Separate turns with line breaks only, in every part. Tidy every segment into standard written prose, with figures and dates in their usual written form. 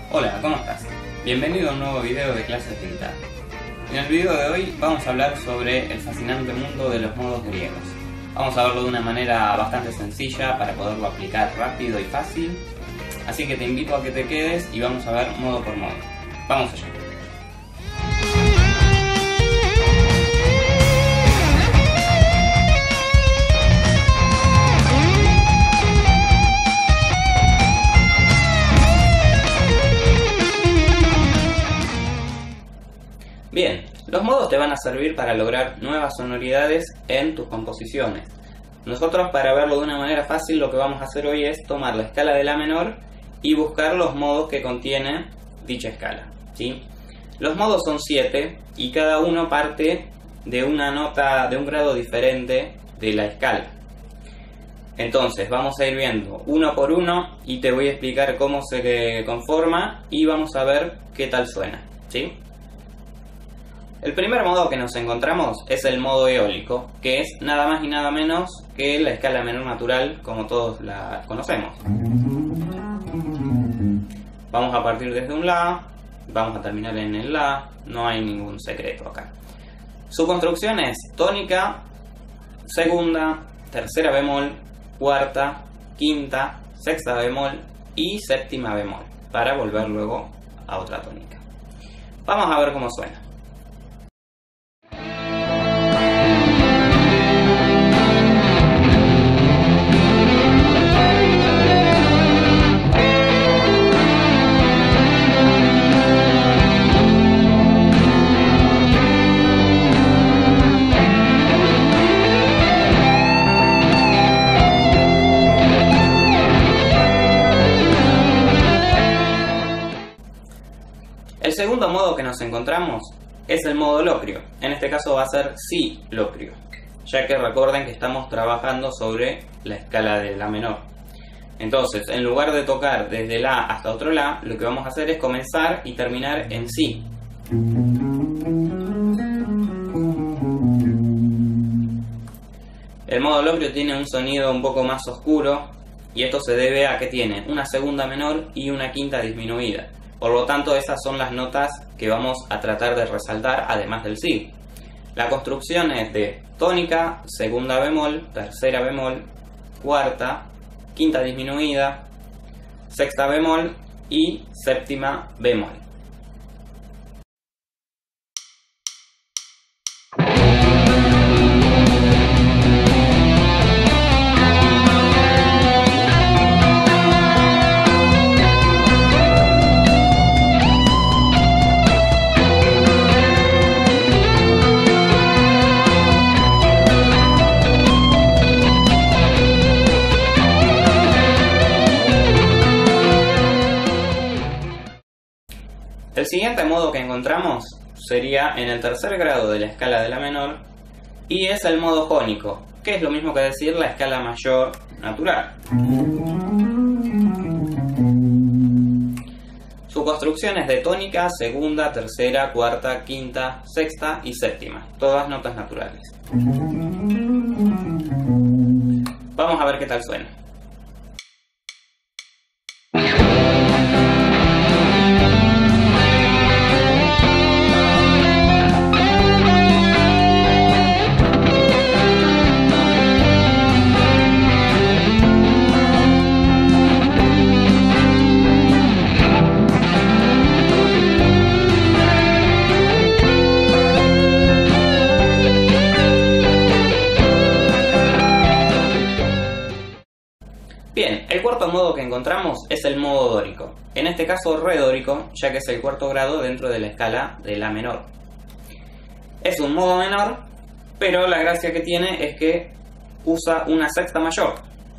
Hola, ¿cómo estás? Bienvenido a un nuevo video de clases de guitarra. En el video de hoy vamos a hablar sobre el fascinante mundo de los modos griegos. Vamos a verlo de una manera bastante sencilla para poderlo aplicar rápido y fácil. Así que te invito a que te quedes y vamos a ver modo por modo. Vamos allá. Bien, los modos te van a servir para lograr nuevas sonoridades en tus composiciones. Nosotros, para verlo de una manera fácil, lo que vamos a hacer hoy es tomar la escala de La menor y buscar los modos que contiene dicha escala, ¿sí? Los modos son 7 y cada uno parte de una nota, de un grado diferente de la escala. Entonces vamos a ir viendo uno por uno y te voy a explicar cómo se conforma y vamos a ver qué tal suena, ¿sí? El primer modo que nos encontramos es el modo eólico, que es nada más y nada menos que la escala menor natural, como todos la conocemos. Vamos a partir desde un La, vamos a terminar en el La, no hay ningún secreto acá. Su construcción es tónica, segunda, tercera bemol, cuarta, quinta, sexta bemol y séptima bemol, para volver luego a otra tónica. Vamos a ver cómo suena. El segundo modo que nos encontramos es el modo locrio. En este caso va a ser Si locrio, ya que recuerden que estamos trabajando sobre la escala de La menor. Entonces, en lugar de tocar desde La hasta otro La, lo que vamos a hacer es comenzar y terminar en Si. El modo locrio tiene un sonido un poco más oscuro y esto se debe a que tiene una segunda menor y una quinta disminuida. Por lo tanto, esas son las notas que vamos a tratar de resaltar, además del Si. La construcción es de tónica, segunda bemol, tercera bemol, cuarta, quinta disminuida, sexta bemol y séptima bemol. El siguiente modo que encontramos sería en el tercer grado de la escala de La menor y es el modo jónico, que es lo mismo que decir la escala mayor natural. Su construcción es de tónica, segunda, tercera, cuarta, quinta, sexta y séptima, todas notas naturales. Vamos a ver qué tal suena. Bien, el cuarto modo que encontramos es el modo dórico. En este caso re dórico, ya que es el cuarto grado dentro de la escala de La menor. Es un modo menor, pero la gracia que tiene es que usa una sexta mayor.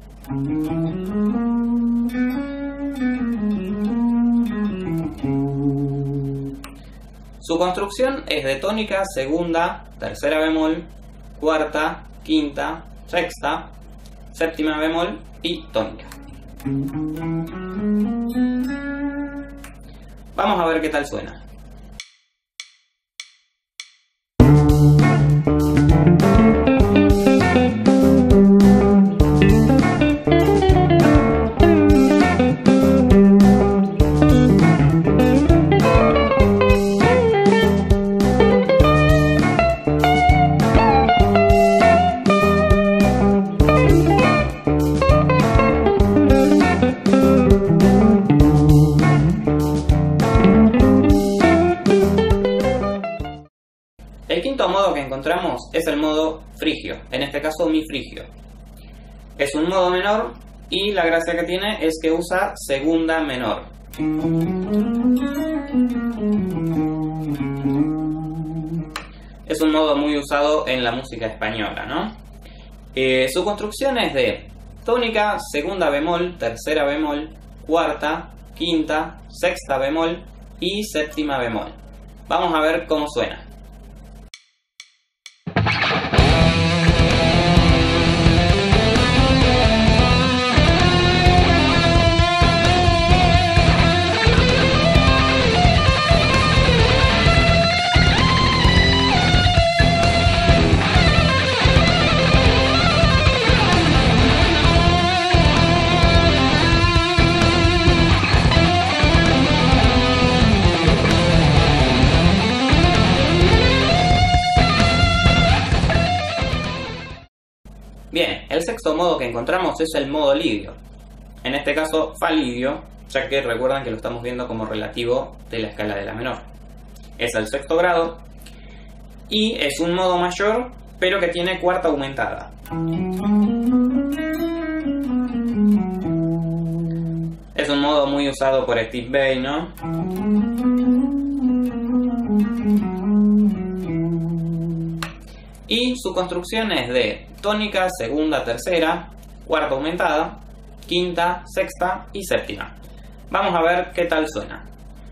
Su construcción es de tónica, segunda, tercera bemol, cuarta, quinta, sexta, séptima bemol y tónica. Vamos a ver qué tal suena. encontramos es el modo frigio, en este caso mi frigio. Es un modo menor y la gracia que tiene es que usa segunda menor. Es un modo muy usado en la música española, ¿no? Su construcción es de tónica, segunda bemol, tercera bemol, cuarta, quinta, sexta bemol y séptima bemol. Vamos a ver cómo suena. Bien, el sexto modo que encontramos es el modo lidio. En este caso, fa lidio, ya que recuerdan que lo estamos viendo como relativo de la escala de la menor. Es el sexto grado y es un modo mayor, pero que tiene cuarta aumentada. Es un modo muy usado por Steve Vai, ¿no? Y su construcción es de tónica, segunda, tercera, cuarta aumentada, quinta, sexta y séptima. Vamos a ver qué tal suena.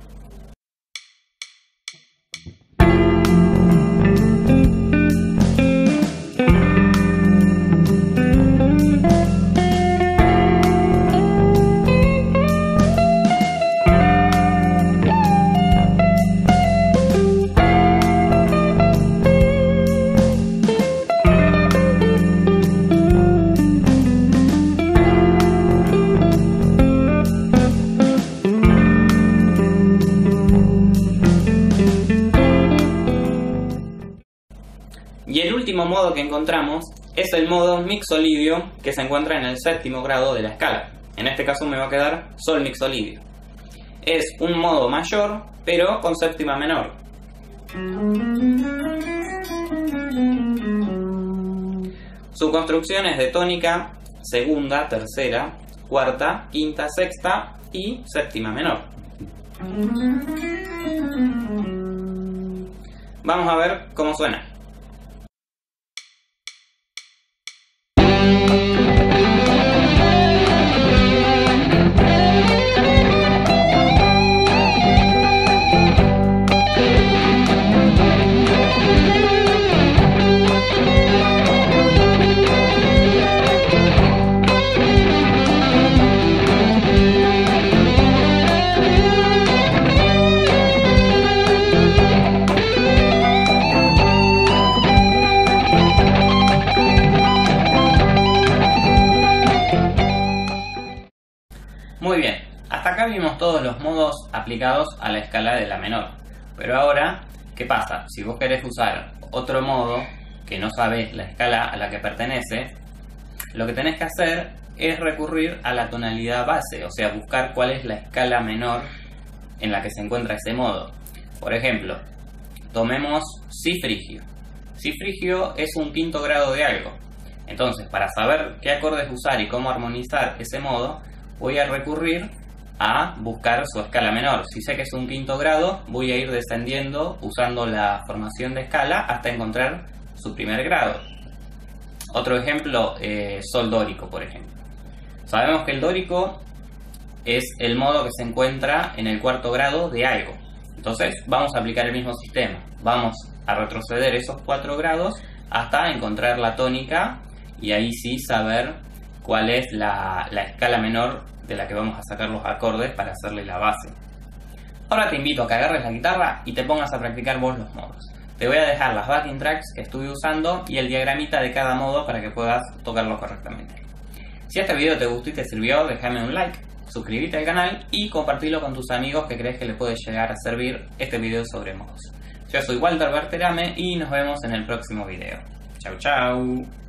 Y el último modo que encontramos es el modo mixolidio, que se encuentra en el séptimo grado de la escala. En este caso me va a quedar sol mixolidio. Es un modo mayor, pero con séptima menor. Su construcción es de tónica, segunda, tercera, cuarta, quinta, sexta y séptima menor. Vamos a ver cómo suena. Muy bien, hasta acá vimos todos los modos aplicados a la escala de la menor. Pero ahora, ¿qué pasa? Si vos querés usar otro modo que no sabés la escala a la que pertenece, lo que tenés que hacer es recurrir a la tonalidad base, o sea, buscar cuál es la escala menor en la que se encuentra ese modo. Por ejemplo, tomemos si frigio. Si frigio es un quinto grado de algo. Entonces, para saber qué acordes usar y cómo armonizar ese modo, voy a recurrir a buscar su escala menor. Si sé que es un quinto grado, voy a ir descendiendo usando la formación de escala hasta encontrar su primer grado. Otro ejemplo, sol dórico, por ejemplo. Sabemos que el dórico es el modo que se encuentra en el cuarto grado de algo. Entonces vamos a aplicar el mismo sistema. Vamos a retroceder esos 4 grados hasta encontrar la tónica y ahí sí saber cuál es la escala menor de la que vamos a sacar los acordes para hacerle la base. Ahora te invito a que agarres la guitarra y te pongas a practicar vos los modos. Te voy a dejar las backing tracks que estuve usando y el diagramita de cada modo para que puedas tocarlo correctamente. Si este video te gustó y te sirvió, déjame un like, suscríbete al canal y compartilo con tus amigos que crees que les puede llegar a servir este video sobre modos. Yo soy Walter Berterame y nos vemos en el próximo video. Chau chau.